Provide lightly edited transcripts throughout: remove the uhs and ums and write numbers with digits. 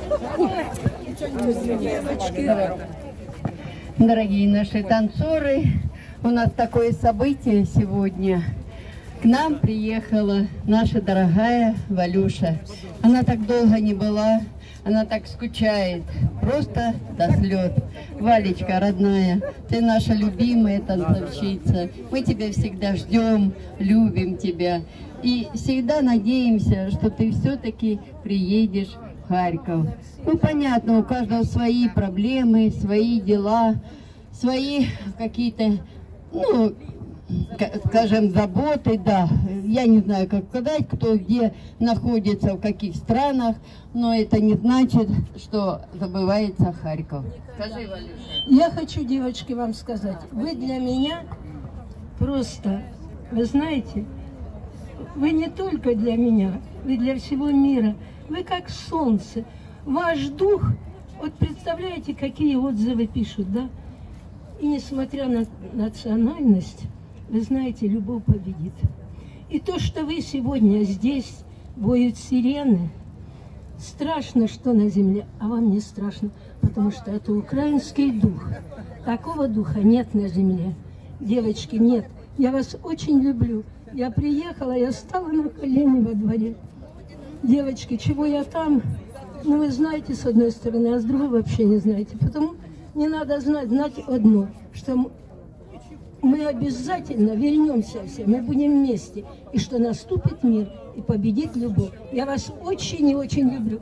Дорогие наши танцоры, у нас такое событие сегодня. К нам приехала наша дорогая Валюша. Она так долго не была, она так скучает, просто до слез. Валечка, родная, ты наша любимая танцовщица. Мы тебя всегда ждем, любим тебя. И всегда надеемся, что ты все-таки приедешь в Харьков. Ну, понятно, у каждого свои проблемы, свои дела, свои какие-то, ну, скажем, заботы, да. Я не знаю, как сказать, кто где находится, в каких странах, но это не значит, что забывается Харьков. Скажи, Валюша. Я хочу, девочки, вам сказать, вы для меня просто, вы знаете, вы не только для меня, вы для всего мира. Вы как солнце. Ваш дух, вот представляете, какие отзывы пишут, да? И несмотря на национальность, вы знаете, любовь победит. И то, что вы сегодня здесь, воют сирены, страшно, что на земле, а вам не страшно, потому что это украинский дух. Такого духа нет на земле. Девочки, нет. Я вас очень люблю. Я приехала, я стала на колени во дворе. Девочки, чего я там, ну вы знаете с одной стороны, а с другой вообще не знаете. Потому не надо знать одно, что мы обязательно вернемся все, мы будем вместе, и что наступит мир и победит любовь. Я вас очень и очень люблю.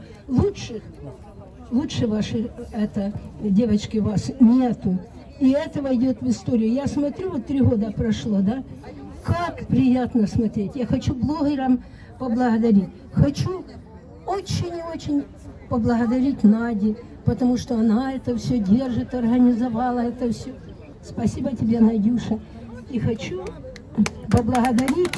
Лучше ваши, это, девочки, вас нету. И это войдет в историю. Я смотрю, вот 3 года прошло, да? Как приятно смотреть. Я хочу блогерам поблагодарить. Хочу очень и очень поблагодарить Наде, потому что она это все держит, организовала это все. Спасибо тебе, Надюша. И хочу поблагодарить.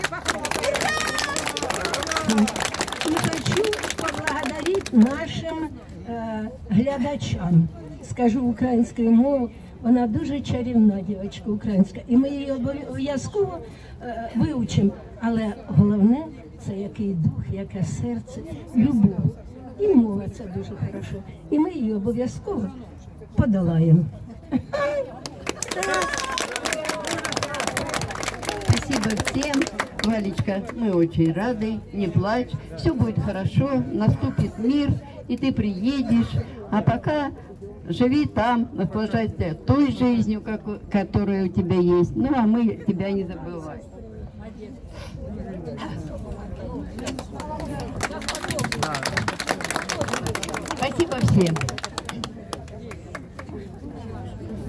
И хочу поблагодарить нашим глядачам. Скажу українською мовою, вона дуже чарівна дівчинка українська. І ми її обов'язково вивчимо. Але головне, це який дух, яке серце, любов. І мова це дуже хорошо. І ми її обов'язково подолаємо. Спасибо всем. Валечка, мы очень рады, не плачь, все будет хорошо, наступит мир, и ты приедешь, а пока живи там, наслаждайся той жизнью, которая у тебя есть, ну а мы тебя не забываем. Спасибо всем.